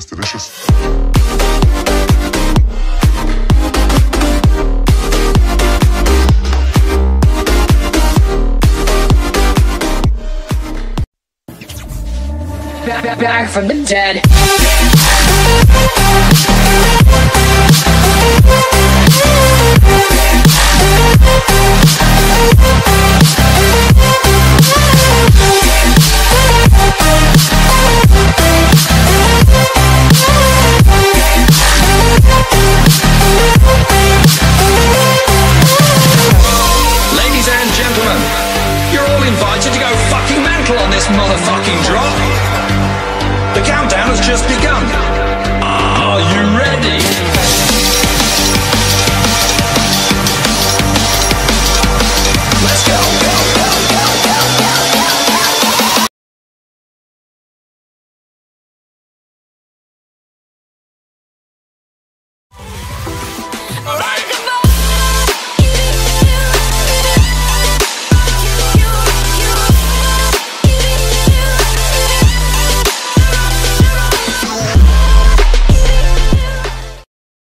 It's delicious. Back from the dead. Ladies and gentlemen, you're all invited to go fucking mental on this motherfucking drop. The countdown has just begun. Are you ready?